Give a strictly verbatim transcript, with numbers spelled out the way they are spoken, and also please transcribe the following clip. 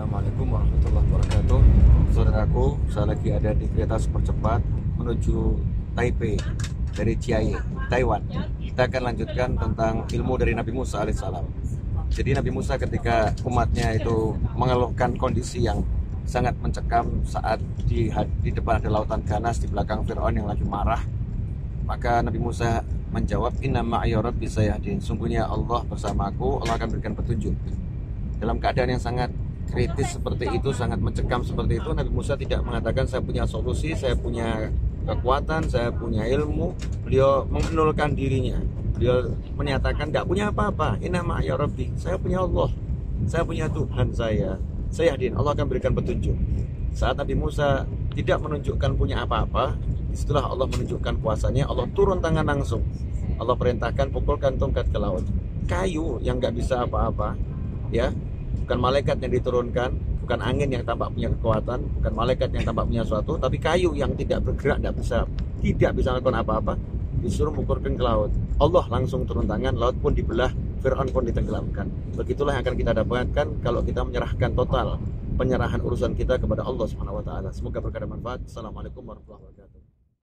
Assalamualaikum warahmatullahi wabarakatuh. Saudaraku, saya lagi ada di kereta super cepat menuju Taipei dari Chiayi, Taiwan. Kita akan lanjutkan tentang ilmu dari Nabi Musa alaihissalam. Jadi Nabi Musa ketika umatnya itu mengeluhkan kondisi yang sangat mencekam saat di, di depan ada lautan ganas, di belakang Fir'aun yang lagi marah, maka Nabi Musa menjawab, Inna ma'iya rabbi sayahdin. Sungguhnya Allah bersamaku, Allah akan berikan petunjuk. Dalam keadaan yang sangat kritis seperti itu, sangat mencekam seperti itu, Nabi Musa tidak mengatakan saya punya solusi, saya punya kekuatan, saya punya ilmu. Beliau mengenulkan dirinya. Beliau menyatakan tidak punya apa-apa. Inna ma'iya rabbi, saya punya Allah, saya punya Tuhan saya. Saya yakin Allah akan berikan petunjuk. Saat Nabi Musa tidak menunjukkan punya apa-apa, disitulah Allah menunjukkan kuasanya. Allah turun tangan langsung. Allah perintahkan pukulkan tongkat ke laut. Kayu yang nggak bisa apa-apa, ya, bukan malaikat yang diturunkan, bukan angin yang tampak punya kekuatan, bukan malaikat yang tampak punya sesuatu, tapi kayu yang tidak bergerak, tidak bisa, tidak bisa melakukan apa-apa, disuruh mukurkan ke laut. Allah langsung turun tangan, laut pun dibelah, Fir'aun pun ditenggelamkan. Begitulah yang akan kita dapatkan kalau kita menyerahkan total penyerahan urusan kita kepada Allah Subhanahu wa taala. Semoga berkah dan manfaat. Assalamualaikum warahmatullahi wabarakatuh.